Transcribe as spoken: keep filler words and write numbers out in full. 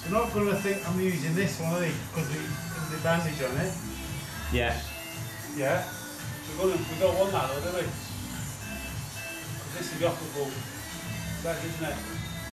They're not going to think I'm using this one, are they? Because of the bandage on it. Yeah. Yeah. We're gonna, we don't want that though, do we? Because this is the operable leg, isn't it?